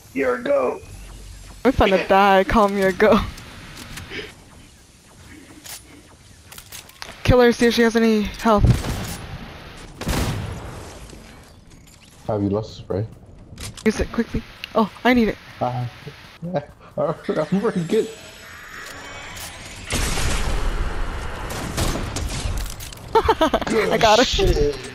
You're a goat. I'm finna die. Call me a go. Kill her, see if she has any health. Have you lost spray? Use it quickly. Oh, I need it. I'm very good. I got her. Shit.